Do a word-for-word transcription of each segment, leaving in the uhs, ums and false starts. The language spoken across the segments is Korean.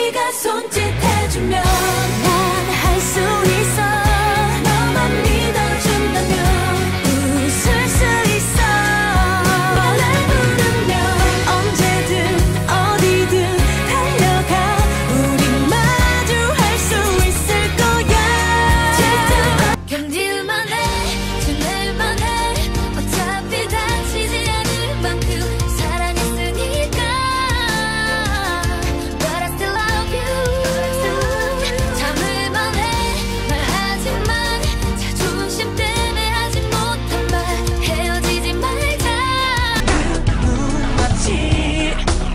네가 손짓해주면 난 할 수 있어. 너만 믿어준다면 웃을 수 있어. 날 부르면 언제든 어디든 달려가. 우린 마주할 수 있을 거야. 견딜만 해, 지낼만 해. 어차피 다치지 않을 만큼 사랑했으니까. But I still love you. 참을만 해, 말하지만 자존심 때문에 하지 못한 말. 헤어지지 말자. 눈맞이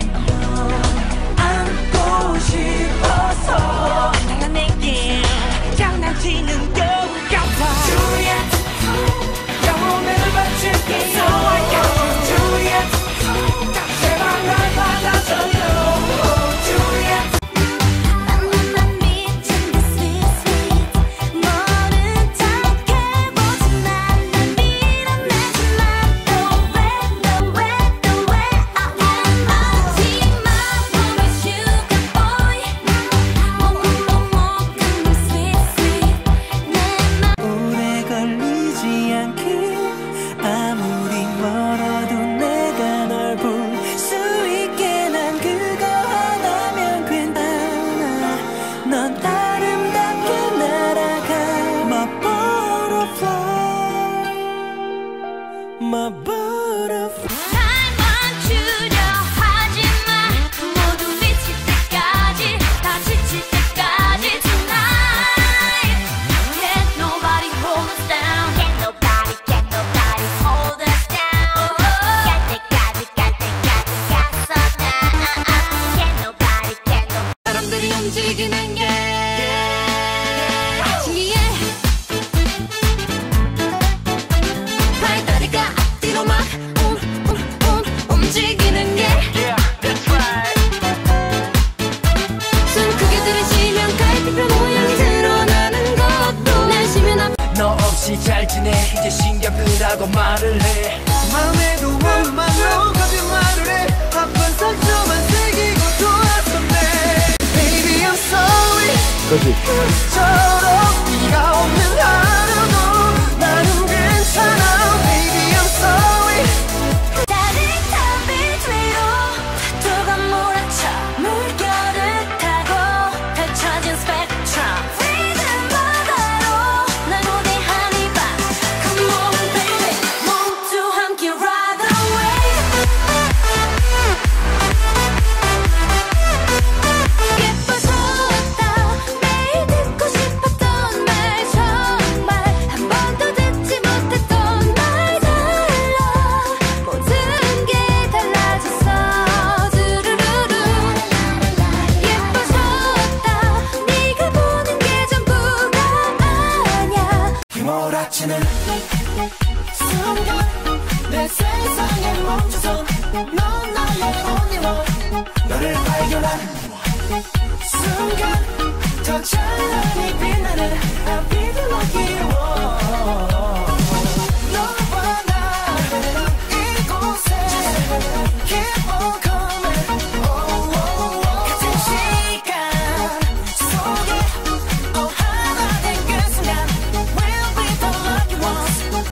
안고 싶어서 난 내게 장난치는 것 같아. Juliet, 영혼을 바칠게. So I got you, Juliet. 제발 날 받아줘요. Juliet. 나만 미친 그 sweet sweet. 모른 척 해보지 마. 날 밀어내지 마. No way, no way, no way. I am 하지마. 너의 sugar boy. 뭐뭐뭐뭐 그 sweet sweet. 내 맘 오래 걸리지 않게 아무리 멀어도 내가 널 볼 수 있게 난 그거 하나면 괜찮아. 넌 아름답게 날아가. My butterfly, my butterfly. 날 멈추려 하지마. 모두 미칠 때까지 다 지칠 때까지 tonight. Can't nobody hold us down. Can't nobody, can't nobody hold us down. 갈 때까지 갈 때까지 갔어 나. Can't nobody, can't nobody. 사람들이 움직이는 게 신기해. 발다리가 앞뒤로 막 움, 움, 움, 움직이는 게. Yeah, that's right. 숨 크게 들이쉬면 갈비뼈 모양이 드러나는 것도 내쉬면 앞. 너 없이 잘 지내 이제 신경끄라고 말을 해. 마음에도 없는 말로 거짓말을 해. 아픈 상처만 새기고 돌아섰네. Baby I'm sorry. 그처럼 네가 없는 하루도 나는 괜찮아. Baby I'm sorry. 짜릿한 빛 위로 파도가 몰아쳐 물결을 타고 펼쳐진 스펙트럼. Freedom 바다로 날 고대하니 봐. Come on baby, 모두 함께 ride away. 예뻐졌다. 매일 듣고 싶었던 말 정말 한 번도 듣지 못했던 말 달라. 모든 게 달라졌어. 두루루루. 예뻐졌다. 네가 보는 게 전부가 아냐. 휘몰아치는 순간 내 세상에 멈춰서 넌 나의 only one. 너를 발견한 순간 더 찬란히 빛나는